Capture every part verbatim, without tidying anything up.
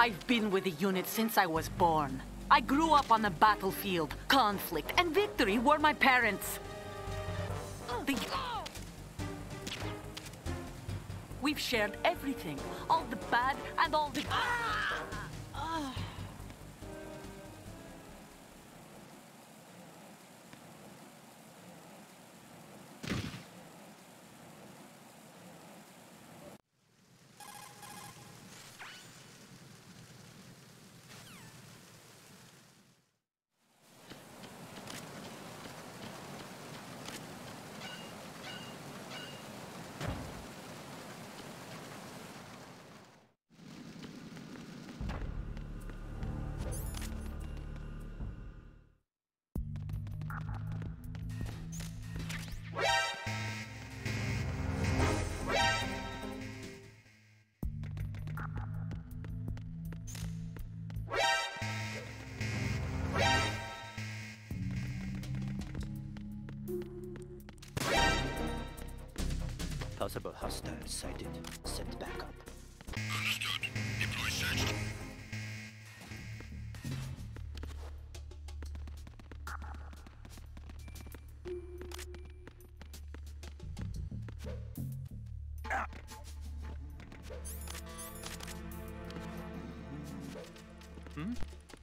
I've been with the unit since I was born. I grew up on the battlefield. Conflict and victory were my parents. The... We've shared everything. All the bad and all the... Possible hostiles sighted. Send backup. Understood. Deploy search. Hmm?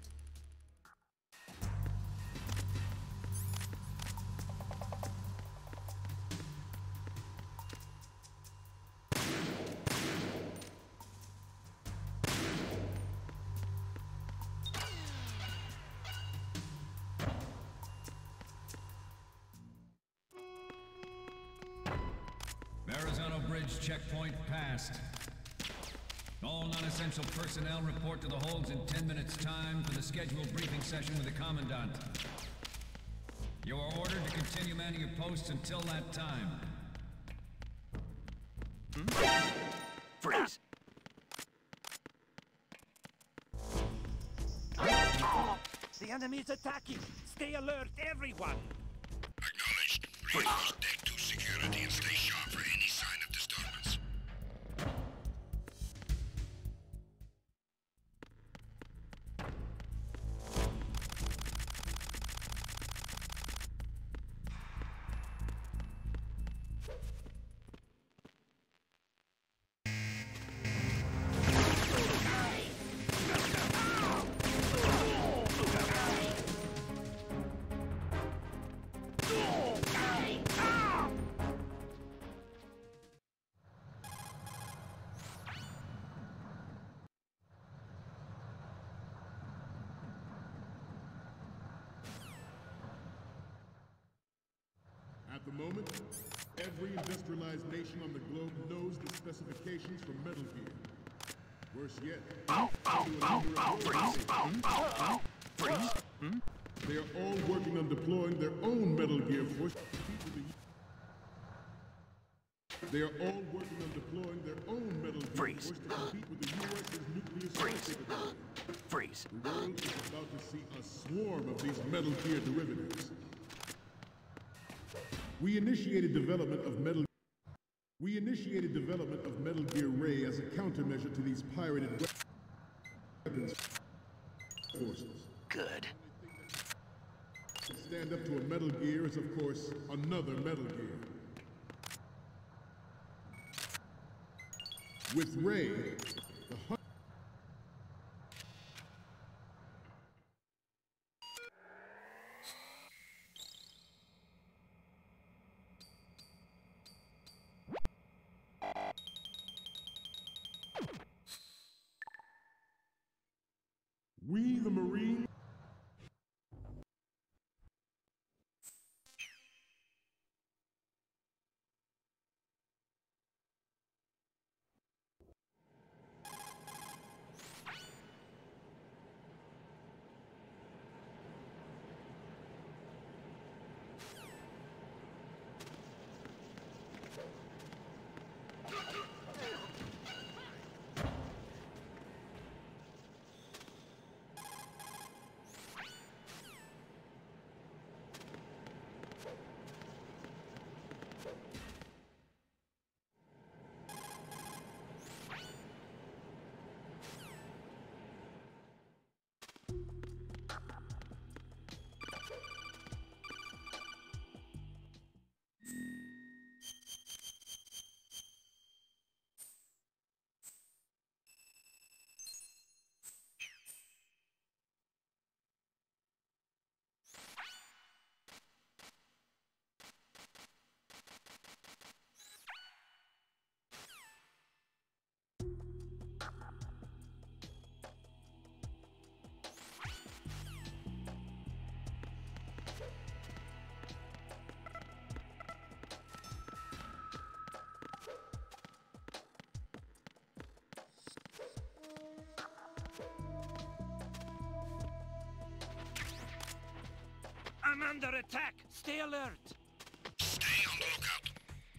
Verrazano Bridge checkpoint passed. All non-essential personnel report to the holds in ten minutes' time for the scheduled briefing session with the Commandant. You are ordered to continue manning your posts until that time. Hmm? Freeze! The enemy is attacking! Stay alert, everyone! Acknowledged. Reinforce deck two security and stay sharp for any sign of disturbance. At the moment, every industrialized nation on the globe knows the specifications for Metal Gear. Worse yet, Freeze! Hmm? they are all working on deploying their own Metal Gear force to compete with the They are all working on deploying their own Metal Gear Freeze. force to compete with the U S's nuclear Freeze. capability. Freeze! The world is about to see a swarm of these Metal Gear derivatives. We initiated development of Metal We initiated development of Metal Gear Ray as a countermeasure to these pirated weapons forces. Good. Stand up to a Metal Gear is, of course, another Metal Gear. With Ray, the hunt We, the Marines, under attack! Stay alert! Stay on the lookout.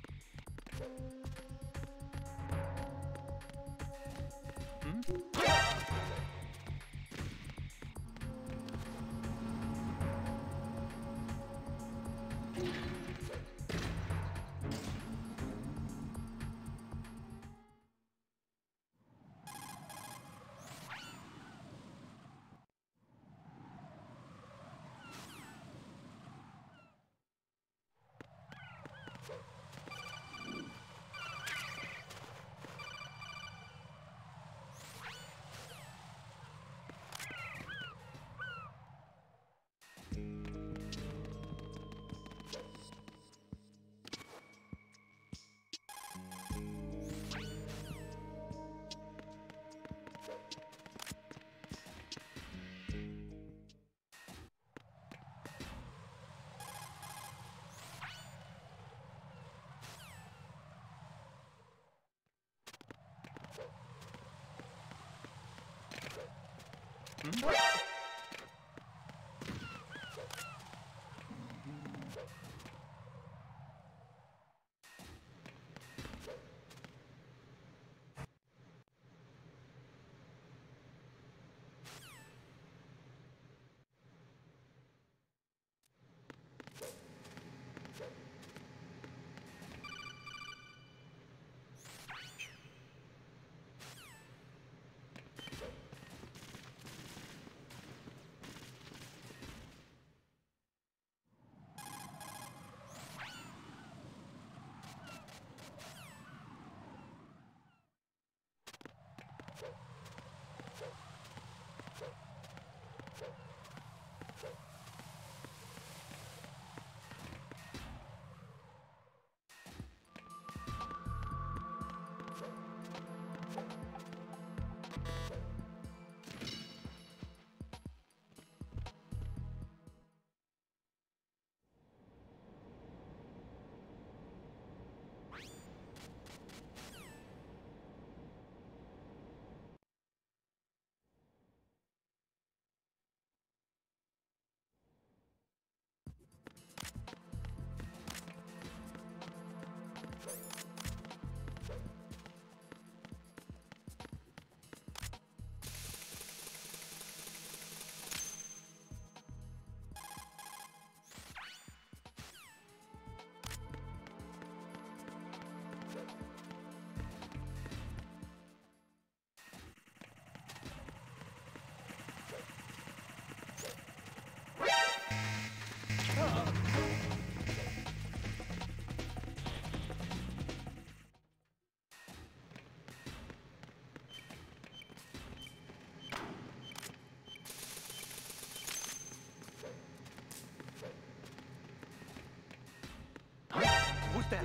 Who's that?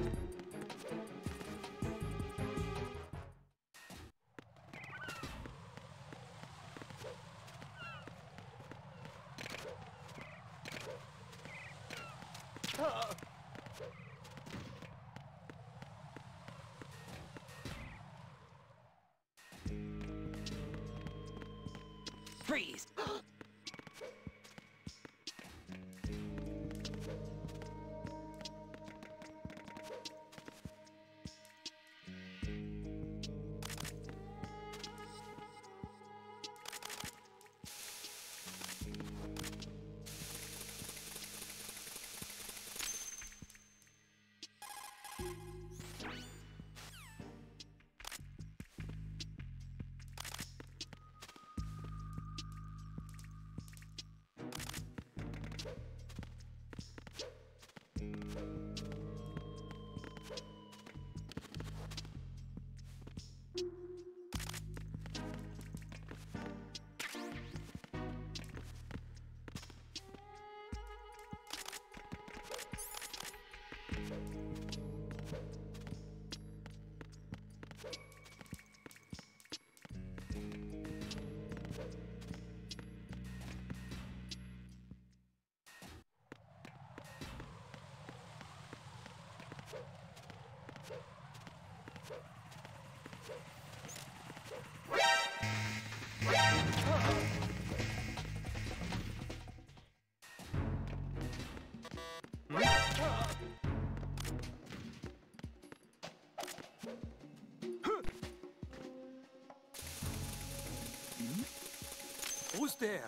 Freeze! Who's there?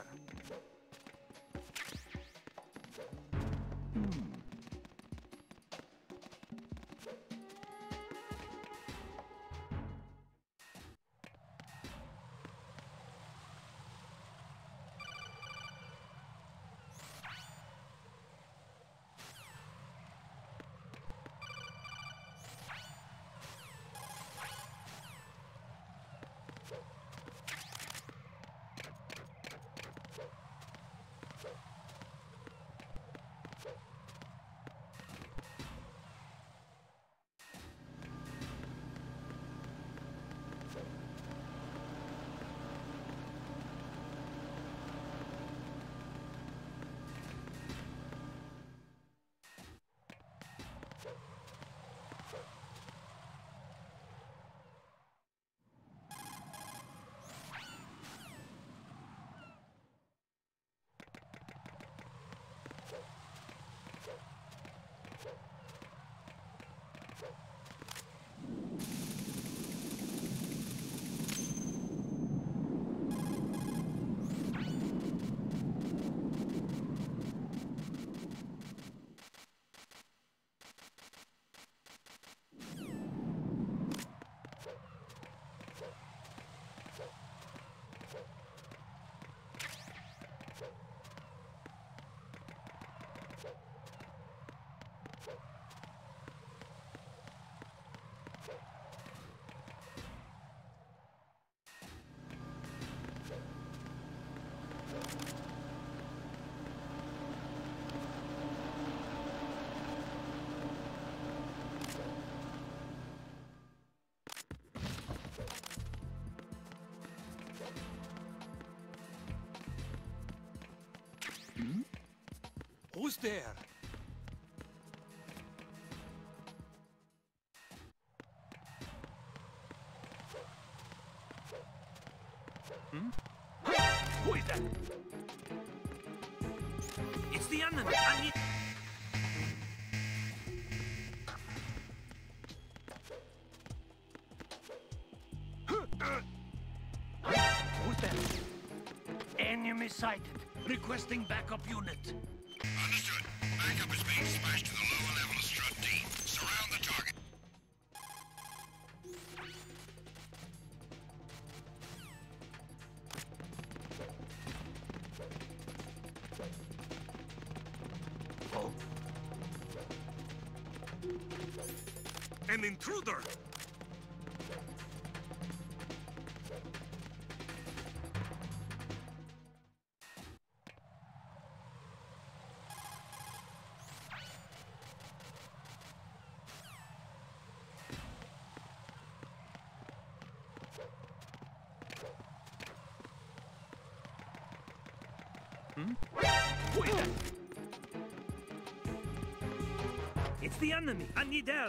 Who's there? Hmm? Who is that? It's the enemy. I need... Who's that? Enemy sighted. Requesting backup unit. Understood. Backup is being smashed to the lower level of Strut D. Surround the target. Oh. An intruder! Hmm? Who is that? It's the enemy. I need help.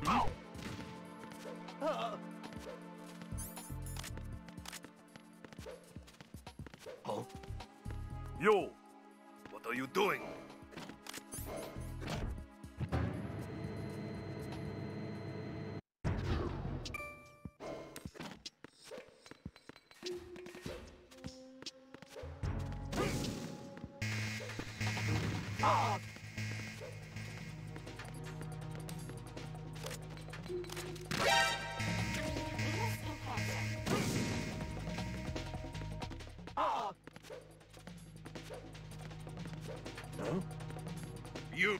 Huh? Yo! What are you doing? You...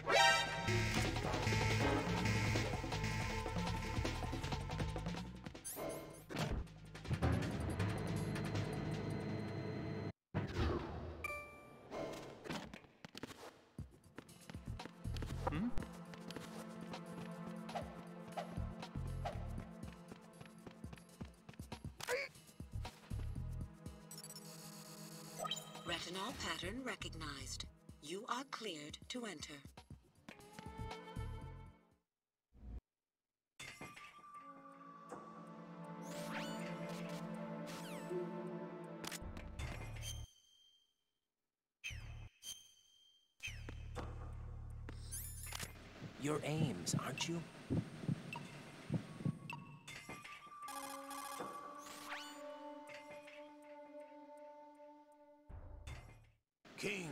Hmm? Retinol pattern recognized. You are cleared to enter. Your aims, aren't you? King.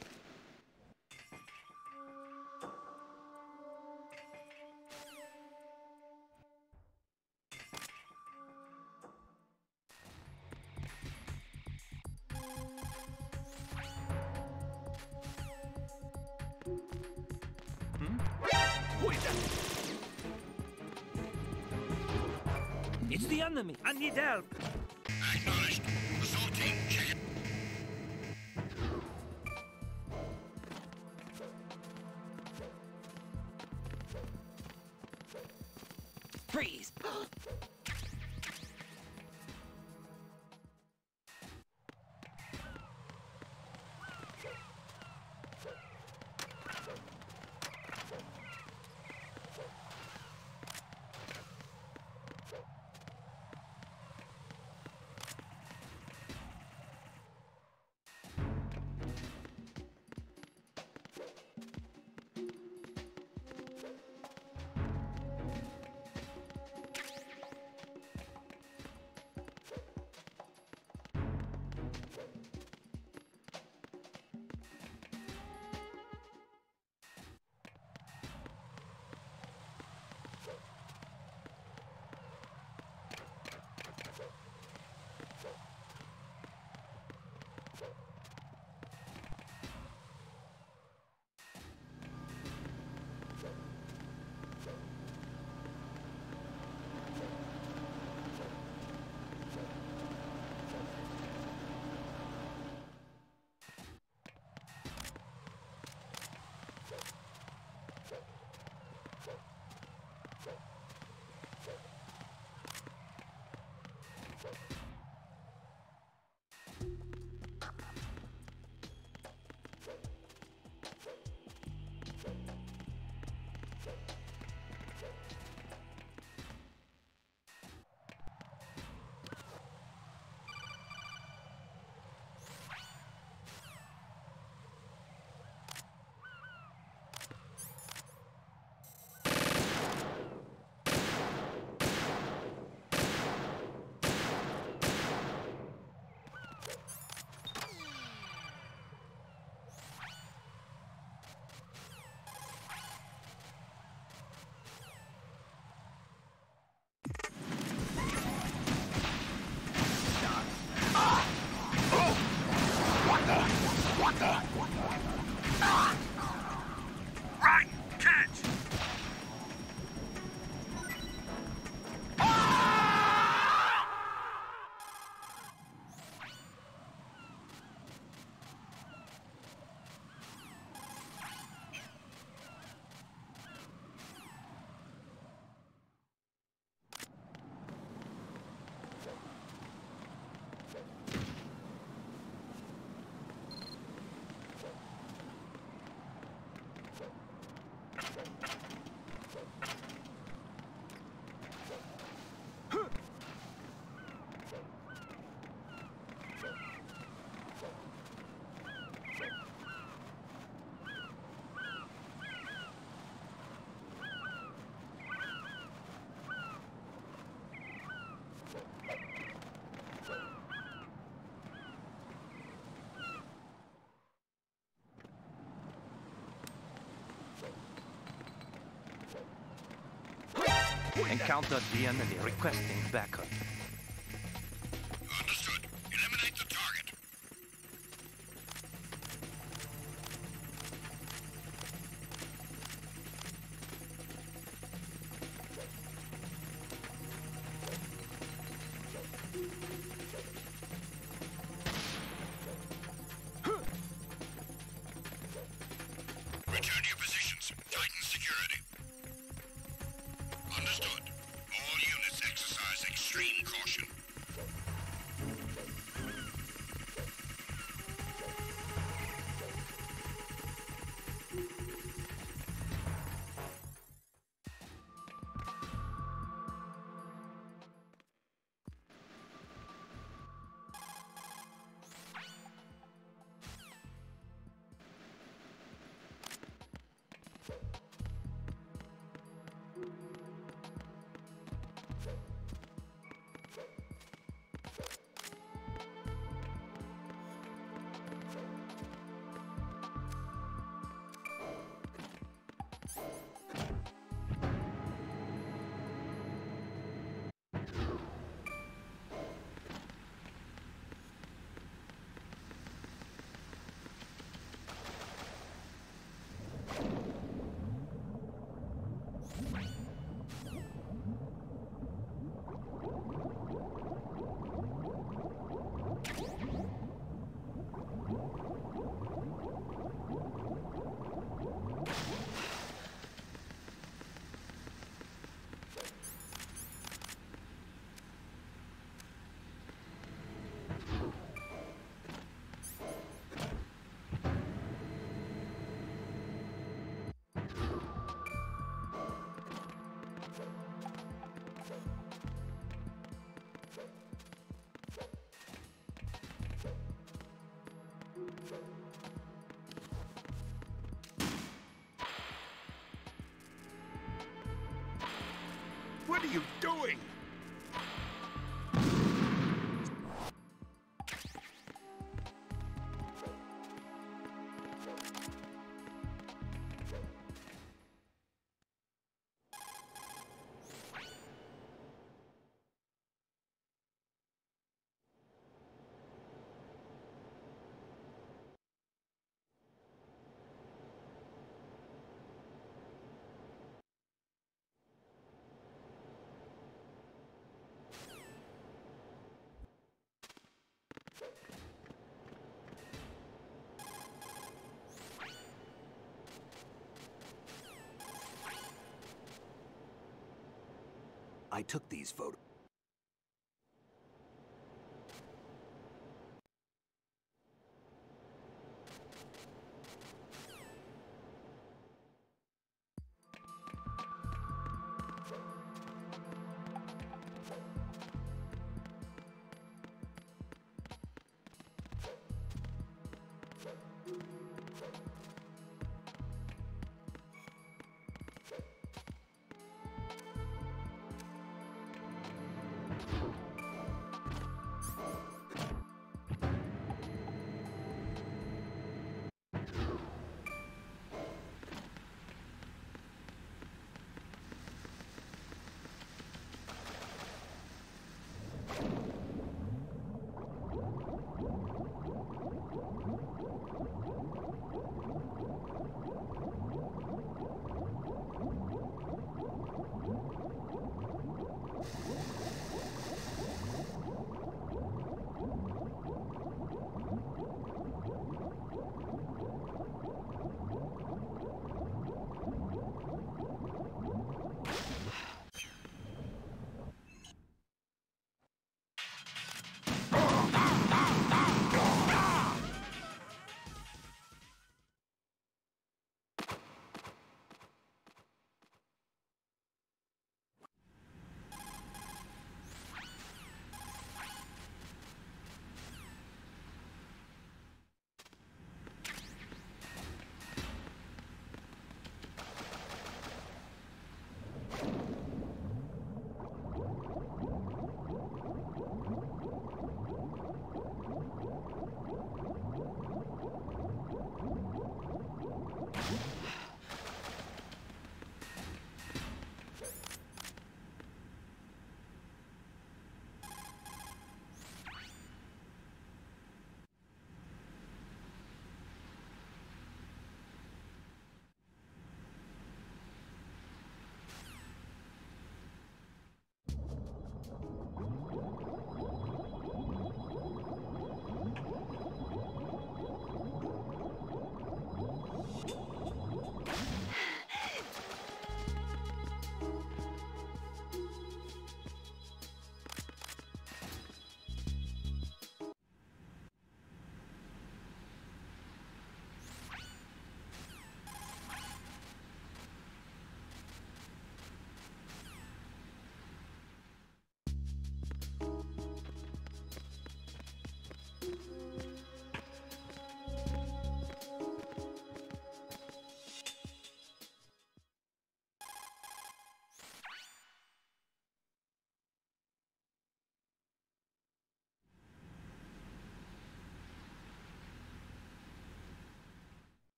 Who is that? It's the enemy. I need help. Acknowledged. Assault team, check it. Freeze! Encounter the enemy requesting backup. Understood. Eliminate the target. Return to your positions. Tighten security. Understood. All units exercise extreme caution. What are you doing? I took these photos.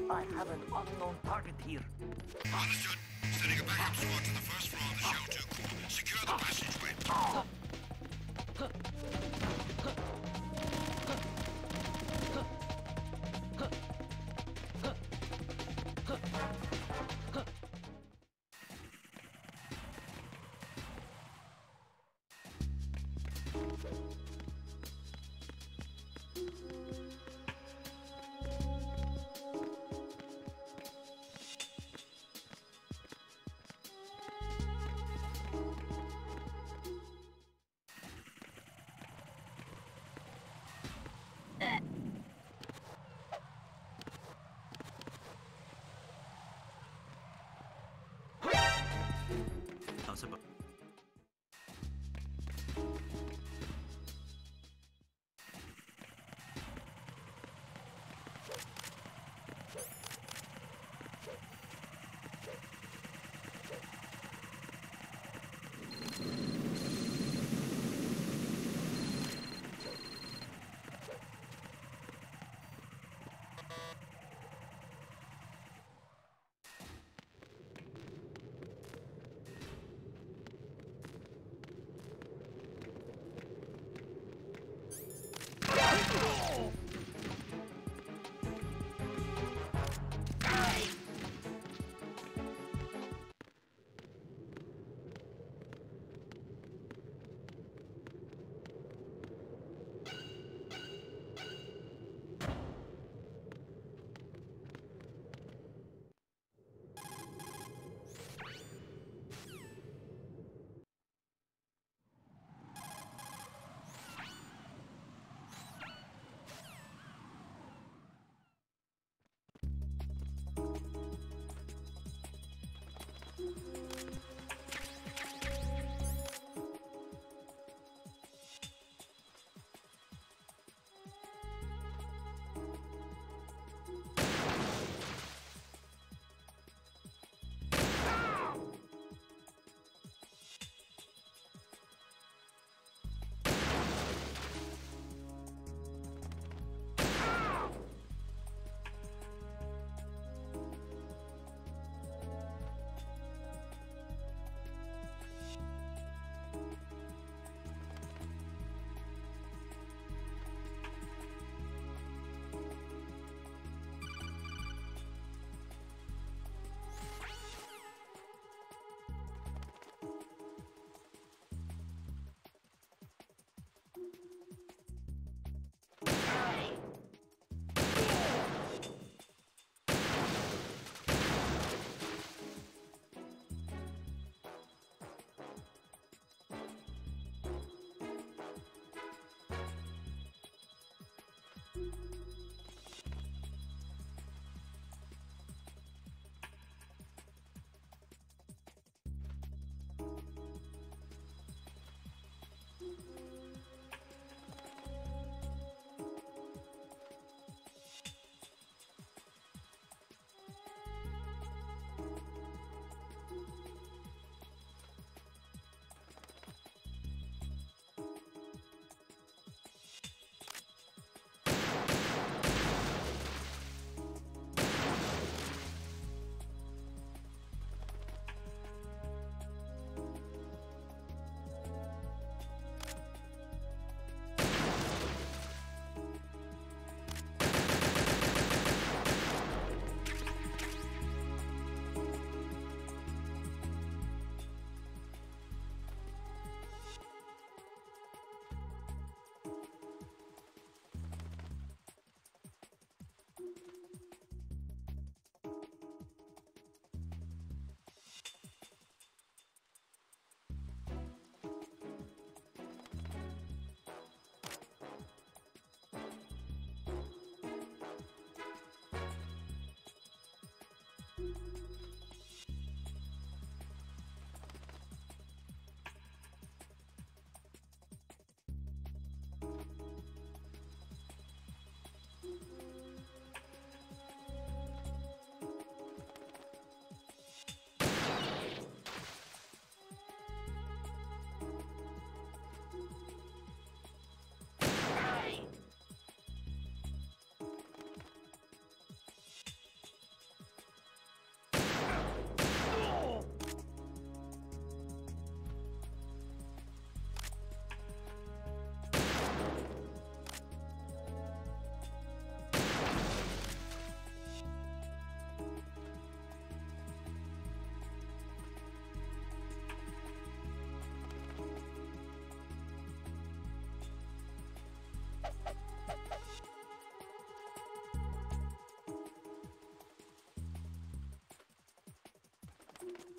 I have an unknown target here. Understood. Sending a backup squad to the first floor of the shelter. Secure the passageway. How's about?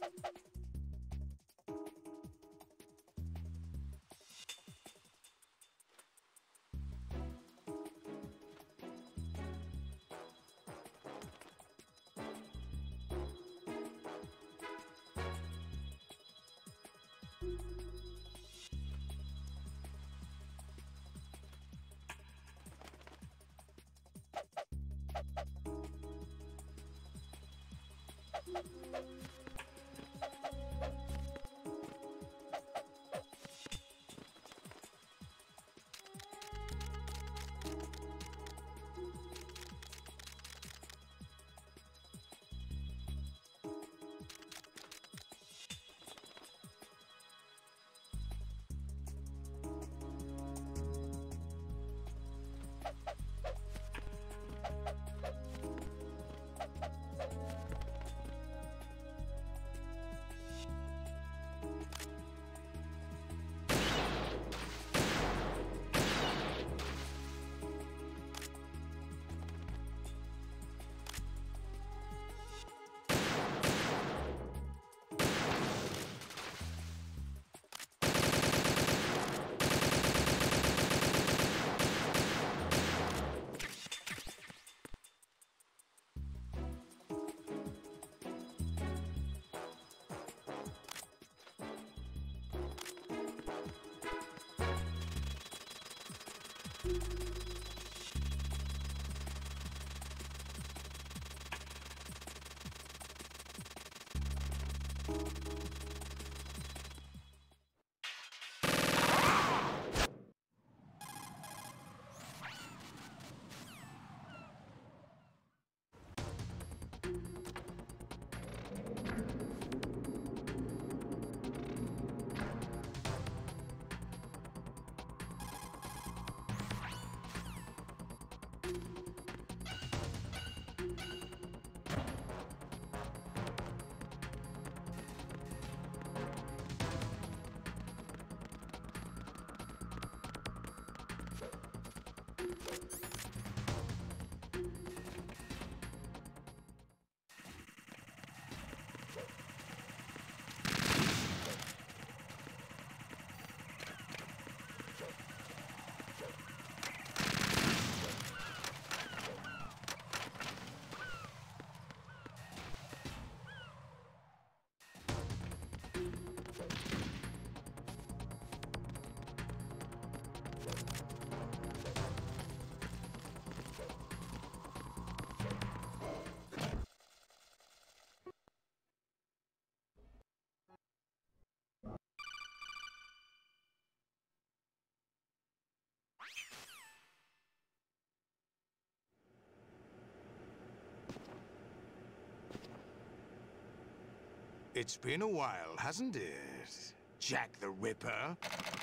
It's been a while, hasn't it, Jack the Ripper?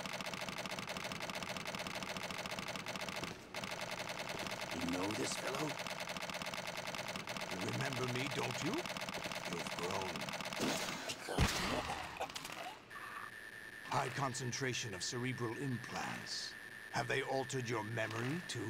You know this fellow? You remember me, don't you? You've grown. High concentration of cerebral implants. Have they altered your memory, too?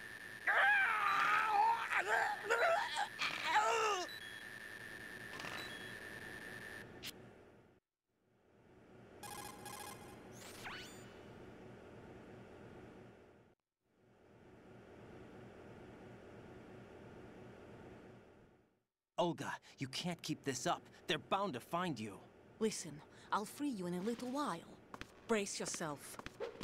Olga, you can't keep this up. They're bound to find you. Listen, I'll free you in a little while. Brace yourself.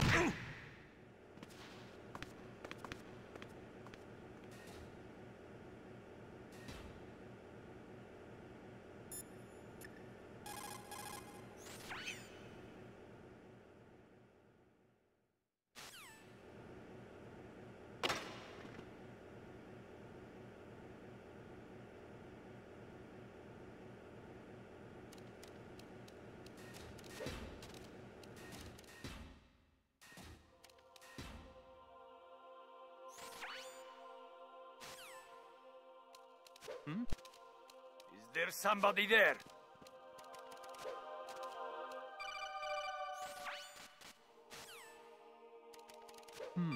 Hmm? Is there somebody there? Hmm.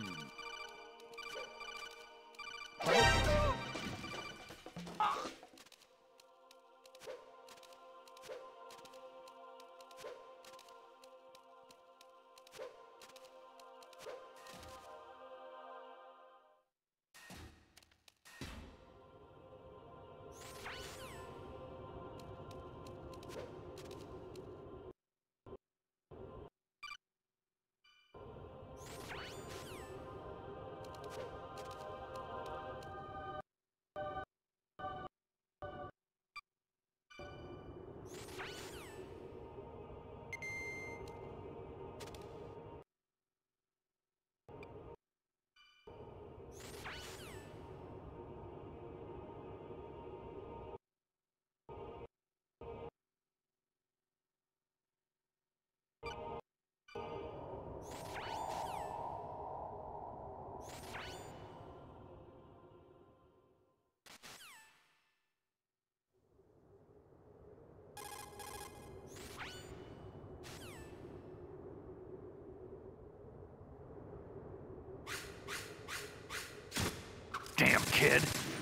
kid.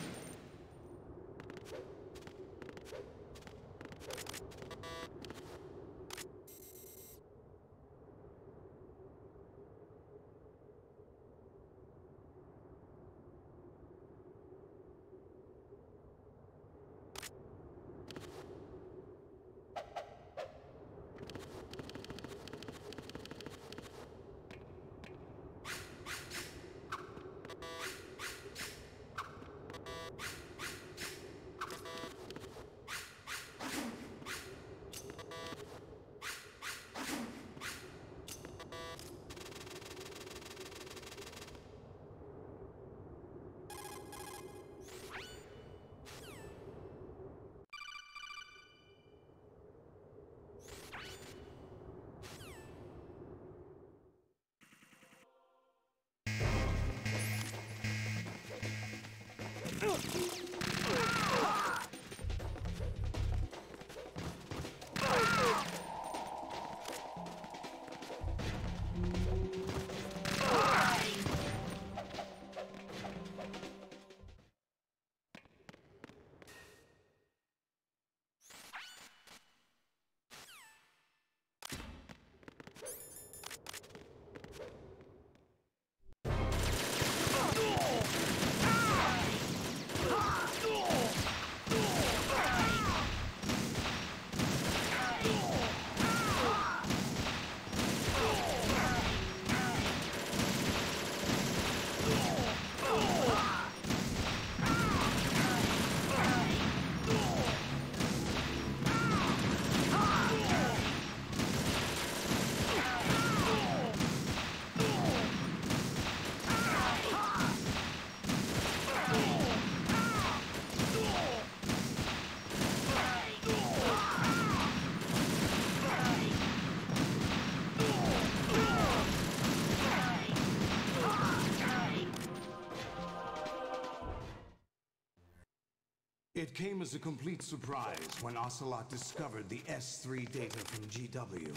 It came as a complete surprise when Ocelot discovered the S three data from G W.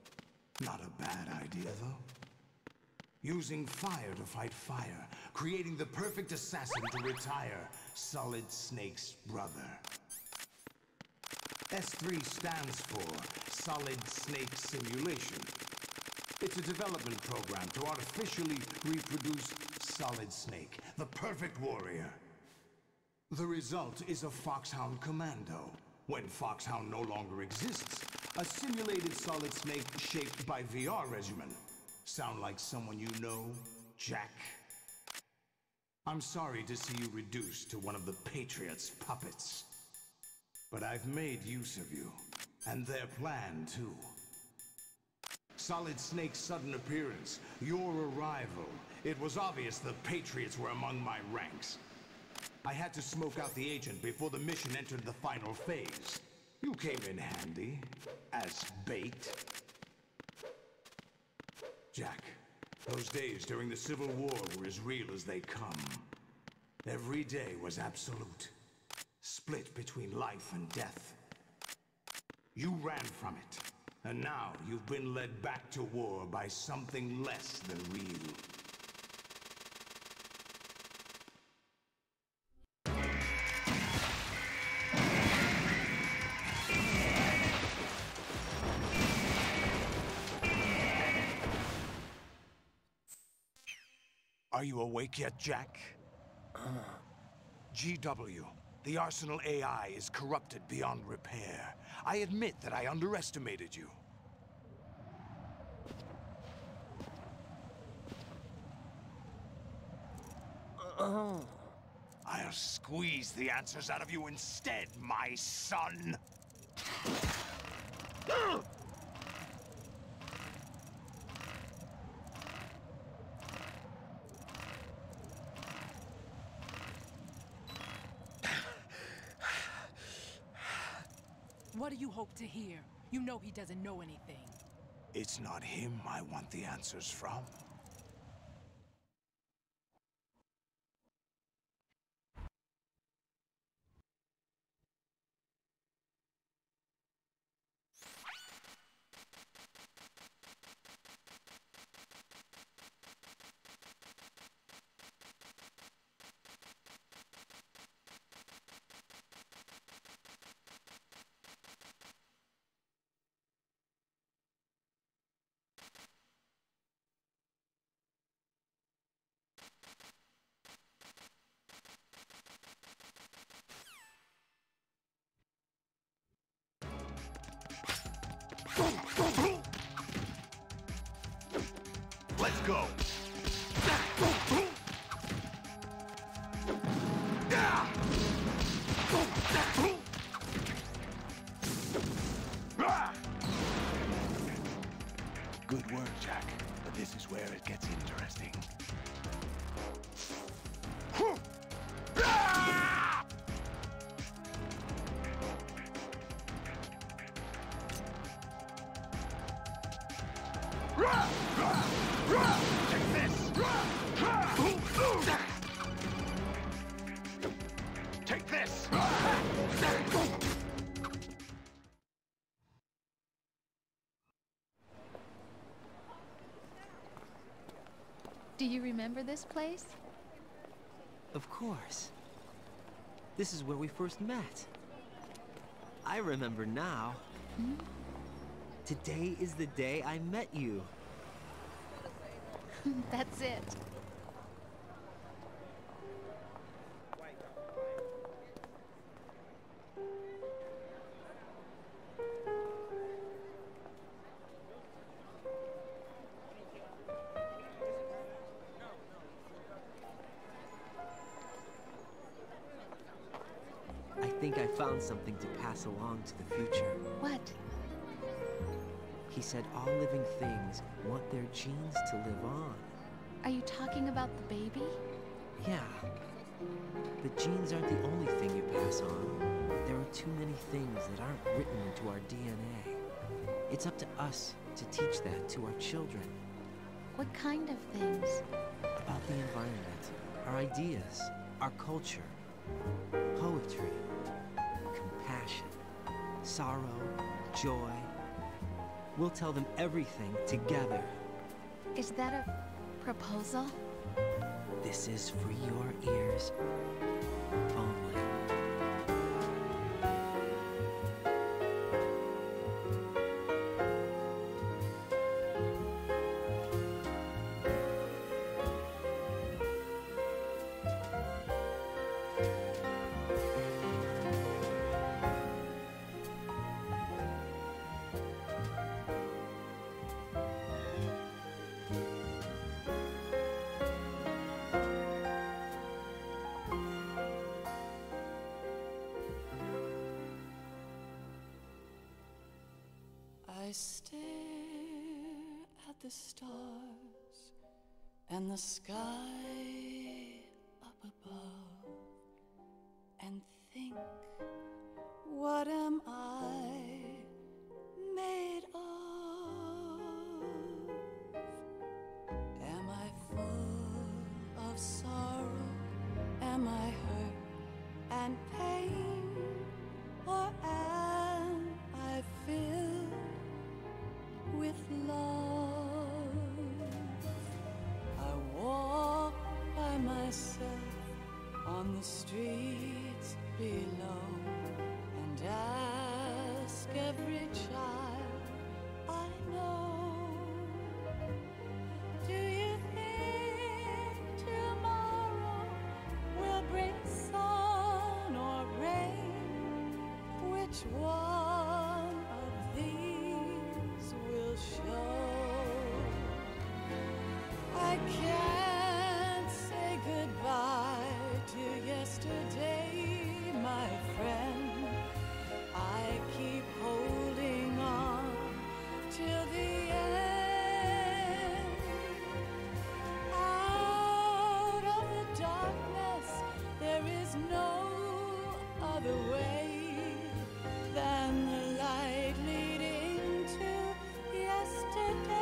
Not a bad idea, though. Using fire to fight fire, creating the perfect assassin to retire Solid Snake's brother. S three stands for Solid Snake Simulation. It's a development program to artificially reproduce Solid Snake, the perfect warrior. The result is a Foxhound Commando. When Foxhound no longer exists, a simulated Solid Snake shaped by V R regimen. Sound like someone you know, Jack? I'm sorry to see you reduced to one of the Patriots' puppets. But I've made use of you, and their plan too. Solid Snake's sudden appearance, your arrival. It was obvious the Patriots were among my ranks. I had to smoke out the agent before the mission entered the final phase. You came in handy, as bait. Jack, those days during the Civil War were as real as they come. Every day was absolute, split between life and death. You ran from it, and now you've been led back to war by something less than real. Are you awake yet, Jack? Uh. G W, the Arsenal A I is corrupted beyond repair. I admit that I underestimated you. Uh. I'll squeeze the answers out of you instead, my son! Uh. What do you hope to hear? You know he doesn't know anything. It's not him I want the answers from. Let's go. Good work, Jack. But this is where it gets interesting. Take this! Take this! Do you remember this place? Of course. This is where we first met. I remember now. Hmm? Today is the day I met you. That's it. I think I found something to pass along to the future. What? He said all living things want their genes to live on. Are you talking about the baby? Yeah. The genes aren't the only thing you pass on. There are too many things that aren't written into our D N A. It's up to us to teach that to our children. What kind of things? About the environment, our ideas, our culture, poetry, compassion, sorrow, joy. We'll tell them everything together. Is that a proposal? This is for your ears only. I stare at the stars and the sky up above and think, what am I made of? Am I full of sorrow? Am I hurt and pain? Or am I filled with love? I walk by myself on the streets below and ask every child I know, do you think tomorrow will bring sun or rain? Which one of these will show? I can't say goodbye to yesterday, my friend. I keep holding on till the end. Out of the darkness, there is no other way than the light leading to yesterday.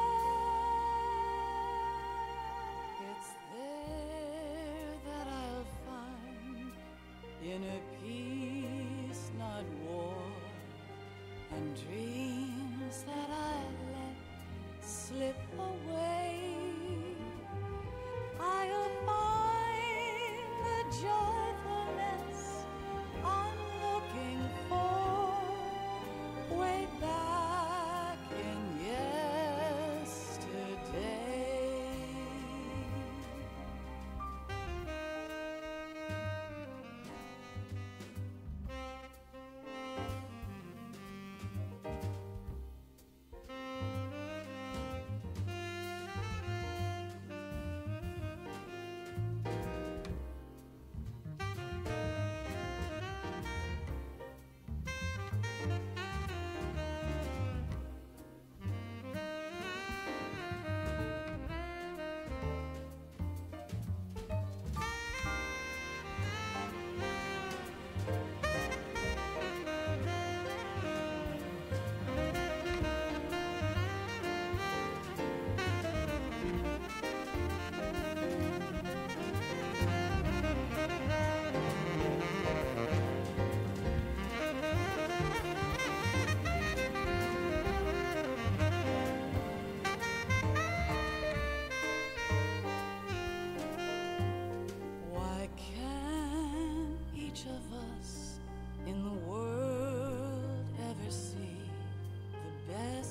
It's there that I'll find inner peace, not war, and dreams that I let slip away. I'll find the joyfulness I'm looking for way back in yesterday.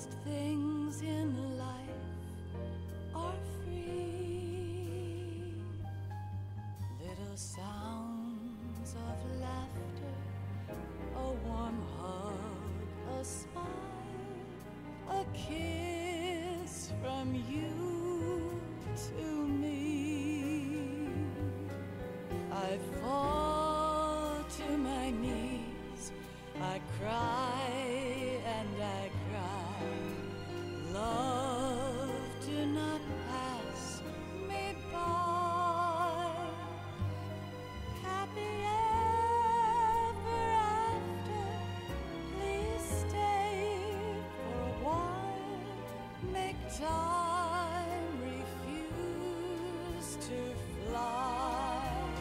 Most things in life are free. Little sounds of laughter, a warm hug, a smile, a kiss from you to me. I fall to my knees, I cry and I cry. Love, do not pass me by. Happy ever after, please stay for a while. Make time refuse to fly.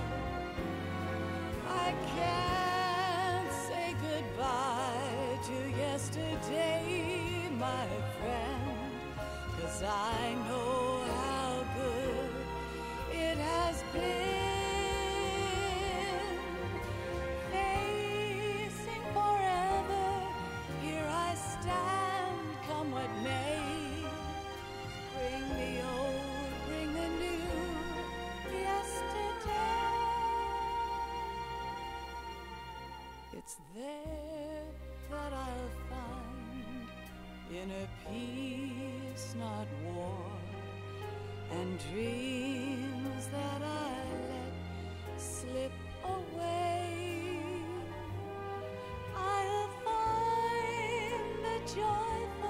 I can't say goodbye to yesterday, my friend, 'cause I know how good it has been. Facing forever, here I stand, come what may. Bring the old, bring the new, yesterday. It's there that I'll find inner peace, not war, and dreams that I let slip away. I'll find the joyful